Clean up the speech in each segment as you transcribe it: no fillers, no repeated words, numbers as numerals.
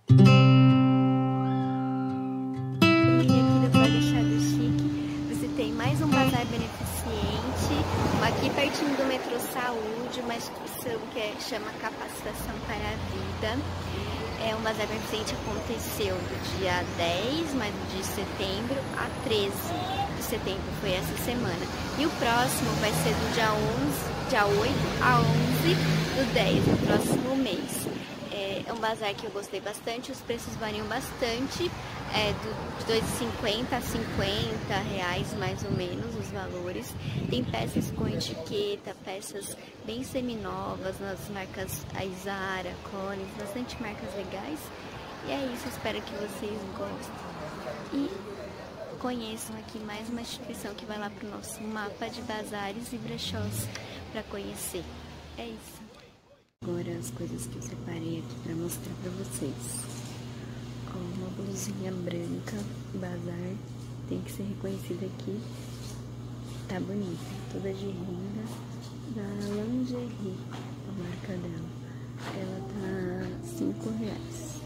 Família aqui do Vlog Achado Chique, visitei mais um bazar beneficente, aqui pertinho do metrô Saúde, uma instituição que chama Capacitação para a Vida. É um bazar beneficente que aconteceu do dia 10, mas de setembro a 13 de setembro, foi essa semana. E o próximo vai ser do dia 8 a 11 do 10, no próximo mês. É um bazar que eu gostei bastante, os preços variam bastante, de 2,50 a 50 reais mais ou menos os valores. Tem peças com etiqueta, peças bem seminovas nas marcas Zara, Collins, bastante marcas legais. E é isso, espero que vocês gostem e conheçam aqui mais uma instituição que vai lá para o nosso mapa de bazares e brechós para conhecer. É isso. Agora as coisas que eu separei aqui para mostrar para vocês. Ó, uma blusinha branca, bazar, tem que ser reconhecida aqui. Tá bonita, toda de renda, da Lingerie, a marca dela. Ela tá R$5.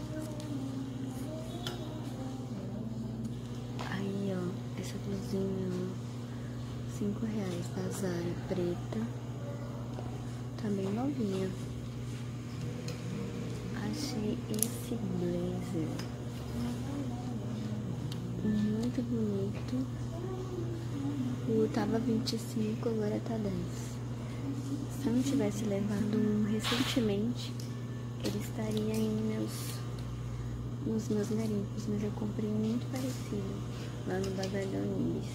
Aí, ó, essa blusinha, ó, R$5, da Zara, preta. Tá bem novinha. Achei esse blazer muito bonito. Tava 25, agora tá 10. Se eu não tivesse levado um recentemente, ele estaria nos meus garimpos, mas eu comprei um muito parecido lá no Bazar da Unimes.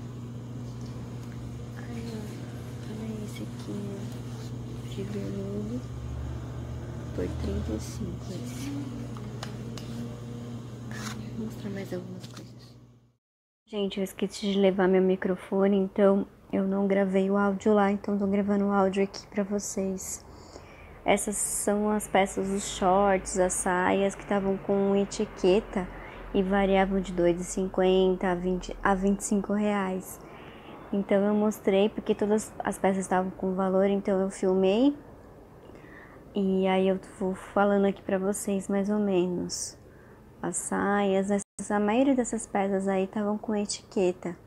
Aí, ó, olha esse aqui, ó, de veludo. Por 35 esse. Vou mostrar mais algumas coisas. Gente, eu esqueci de levar meu microfone, então eu não gravei o áudio lá, então tô gravando o áudio aqui pra vocês. Essas são as peças dos shorts, as saias que estavam com etiqueta e variavam de R$2,50 a R$25. Então eu mostrei porque todas as peças estavam com valor, então eu filmei. E aí eu vou falando aqui pra vocês mais ou menos. As saias, a maioria dessas peças aí estavam com etiqueta.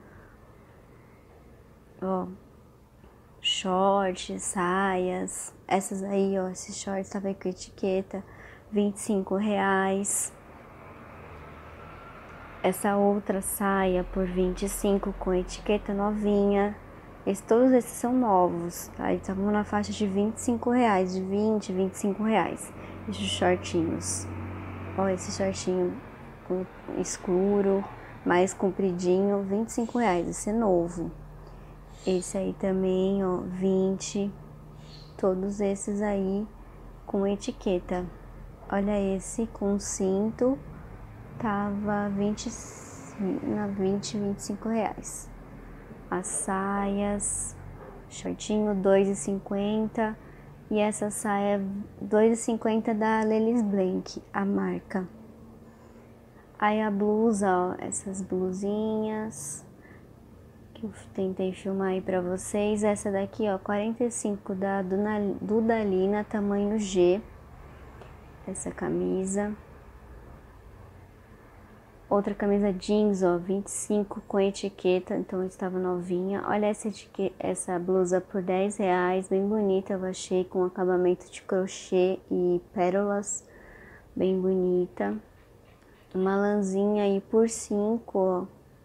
Ó, shorts, saias. Essas aí, ó, esses shorts estavam com etiqueta, R$25. Essa outra saia por 25 com etiqueta novinha. Todos esses são novos, tá? Eles estavam na faixa de R$25, de 20, R$25. Esses shortinhos. Ó, esse shortinho escuro, mais compridinho, R$25. Esse é novo. Esse aí também, ó, 20. Todos esses aí com etiqueta. Olha esse com cinto, tava 20, R$25. As saias, shortinho, R$2,50. E essa saia, R$2,50 da Lelis Blank, a marca. Aí a blusa, ó, essas blusinhas que eu tentei filmar aí pra vocês. Essa daqui, ó, 45 da Dudalina, tamanho G. Essa camisa. Outra camisa jeans, ó, 25 com etiqueta, então estava novinha. Olha essa blusa por R$10, bem bonita, eu achei, com acabamento de crochê e pérolas, bem bonita. Uma lãzinha aí por 5, ó.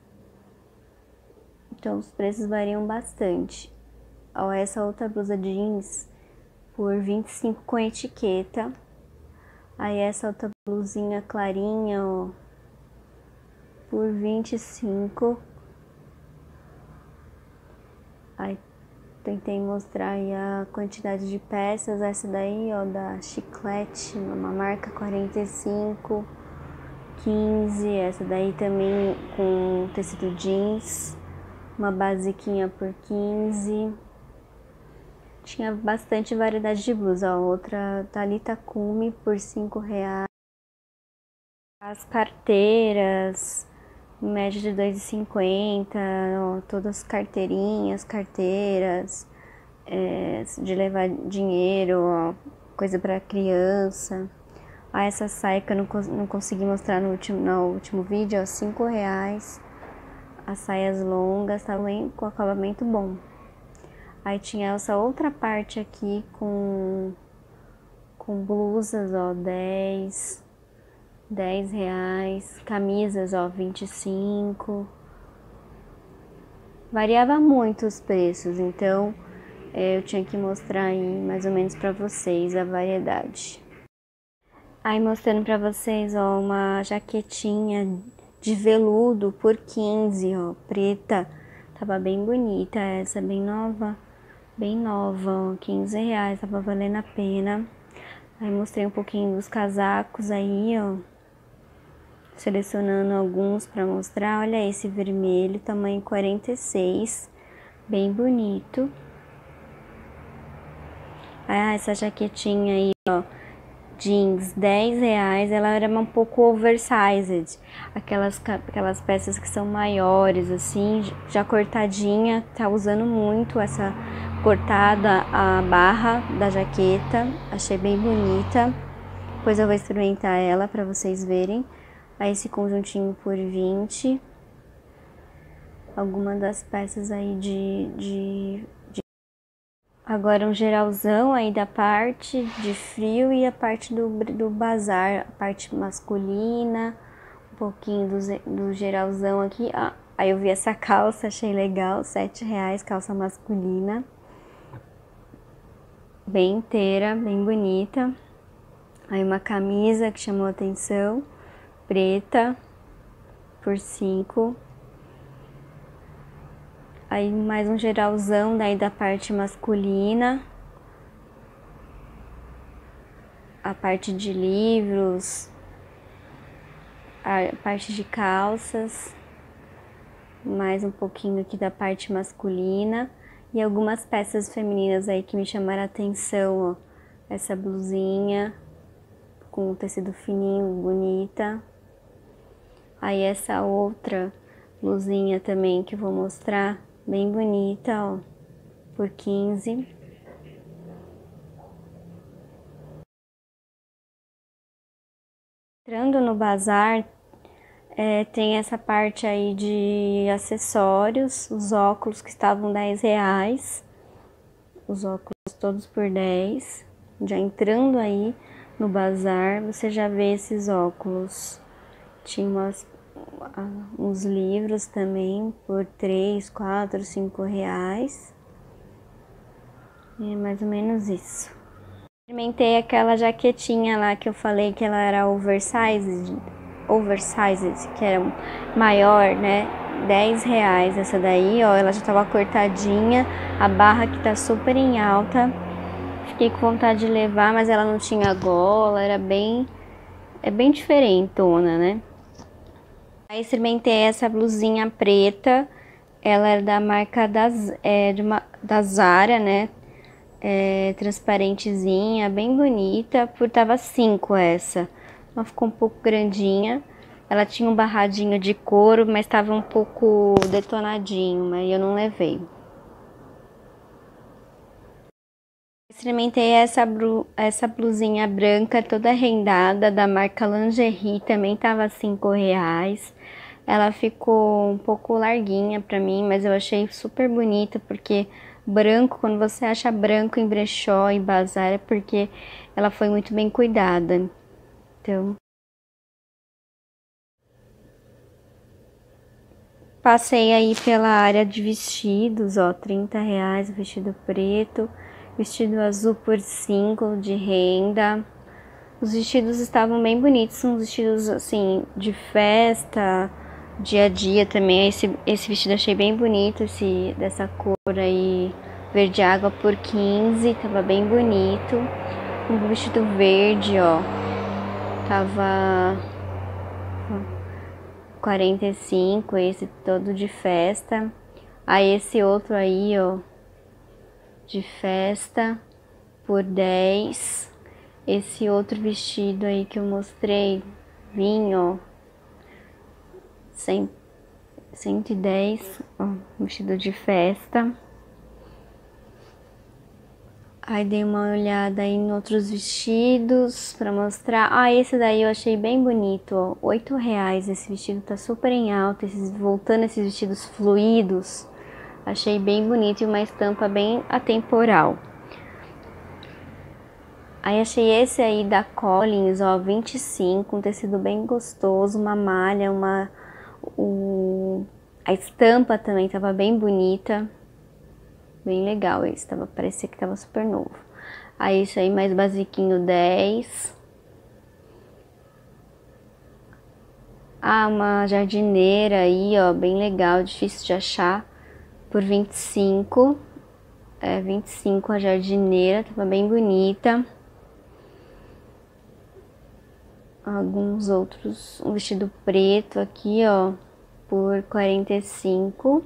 Então os preços variam bastante. Ó, essa outra blusa jeans por 25 com etiqueta. Aí essa outra blusinha clarinha, ó, por 25. Aí tentei mostrar aí a quantidade de peças. Essa daí, ó, da Chiclete, uma marca 45, 15. Essa daí também com tecido jeans, uma basiquinha por 15. Tinha bastante variedade de blusa, ó. Outra Thalita Kume por R$5. As carteiras, em média de R$2,50, ó, todas carteirinhas, carteiras, de levar dinheiro, ó, coisa para criança. Ah, essa saia que eu não consegui mostrar no último vídeo, ó, R$5. As saias longas, tá bem, com acabamento bom. Aí tinha essa outra parte aqui com blusas, ó, R$10. Camisas, ó, 25. Variava muito os preços, então eu tinha que mostrar aí mais ou menos pra vocês a variedade. Aí mostrando pra vocês, ó, uma jaquetinha de veludo por 15, ó, preta. Tava bem bonita essa, bem nova, ó, R$15, tava valendo a pena. Aí mostrei um pouquinho dos casacos aí, ó, selecionando alguns pra mostrar. Olha esse vermelho, tamanho 46, bem bonito. Ah, essa jaquetinha aí, ó, jeans, R$10, ela era um pouco oversized, aquelas peças que são maiores, assim, já cortadinha, tá usando muito essa cortada, a barra da jaqueta, achei bem bonita, depois eu vou experimentar ela pra vocês verem. Aí esse conjuntinho por 20, algumas das peças aí Agora um geralzão aí da parte de frio e a parte do bazar, a parte masculina, um pouquinho do geralzão aqui. Ah, aí eu vi essa calça, achei legal, R$7, calça masculina. Bem inteira, bem bonita. Aí uma camisa que chamou a atenção, preta, por 5. Aí mais um geralzão daí da parte masculina. A parte de livros, a parte de calças, mais um pouquinho aqui da parte masculina e algumas peças femininas aí que me chamaram a atenção, ó. Essa blusinha com tecido fininho, bonita. Aí essa outra blusinha também que eu vou mostrar, bem bonita, ó, por 15. Entrando no bazar, tem essa parte aí de acessórios, os óculos que estavam R$10, os óculos todos por 10. Já entrando aí no bazar, você já vê esses óculos. Tinha uns livros também por R$3, R$4, R$5. É mais ou menos isso. Experimentei aquela jaquetinha lá que eu falei que ela era oversized, que era maior, né? R$10 essa daí, ó, ela já tava cortadinha, a barra que tá super em alta. Fiquei com vontade de levar, mas ela não tinha gola, era bem diferentona, né? Aí experimentei essa blusinha preta, ela era da marca da Zara, né? Transparentezinha, bem bonita, tava 5 essa. Ela ficou um pouco grandinha. Ela tinha um barradinho de couro, mas tava um pouco detonadinho, mas eu não levei. Experimentei essa blusinha branca toda rendada da marca Lingerie, também tava R$5. Ela ficou um pouco larguinha pra mim, mas eu achei super bonita, porque branco, quando você acha branco em brechó e bazar, é porque ela foi muito bem cuidada. Então, passei aí pela área de vestidos, ó, R$30, vestido preto, vestido azul por 5 de renda. Os vestidos estavam bem bonitos, são vestidos assim de festa, dia a dia também. Esse vestido achei bem bonito, dessa cor aí, verde água por 15, tava bem bonito. Um vestido verde, ó, tava 45, esse todo de festa. Aí esse outro aí, ó, de festa por 10. Esse outro vestido aí que eu mostrei, vinho, ó, 110, ó, vestido de festa. Aí dei uma olhada aí em outros vestidos pra mostrar. Ah, esse daí eu achei bem bonito, ó. R$8. Esse vestido tá super em alta, voltando esses vestidos fluidos. Achei bem bonito e uma estampa bem atemporal. Aí achei esse aí da Collins, ó, 25, um tecido bem gostoso, uma malha, a estampa também tava bem bonita. Bem legal esse, parecia que tava super novo. Aí isso aí mais basiquinho, 10. Ah, uma jardineira aí, ó, bem legal, difícil de achar, por 25. É, 25 a jardineira, tava bem bonita. Alguns outros, um vestido preto aqui, ó, por 45.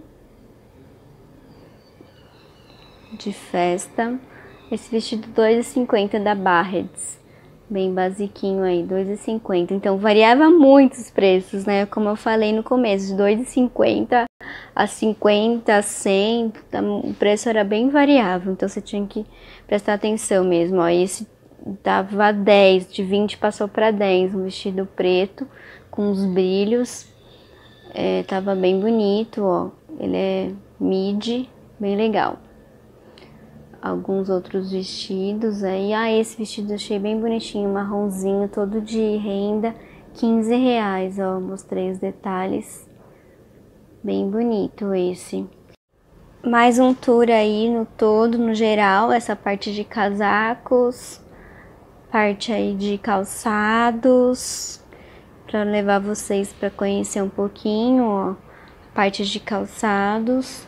De festa. Esse vestido 2,50 da Barreds, bem basiquinho aí, 2,50. Então variava muito os preços, né? Como eu falei no começo, de 2,50 a 50, 100, o preço era bem variável, então você tinha que prestar atenção mesmo. Ó, esse dava 10, de 20 passou para 10, um vestido preto com os brilhos, tava bem bonito, ó. Ele é midi, bem legal. Alguns outros vestidos aí. Ah, esse vestido eu achei bem bonitinho, marronzinho, todo de renda, R$15, ó, mostrei os detalhes. Bem bonito esse. Mais um tour aí no todo, no geral, essa parte de casacos, parte aí de calçados, para levar vocês para conhecer um pouquinho, ó, parte de calçados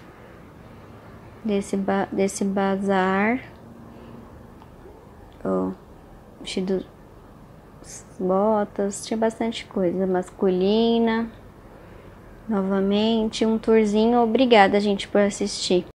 desse bazar, ó, vestido, botas, tinha bastante coisa masculina. Novamente um tourzinho. Obrigada, gente, por assistir.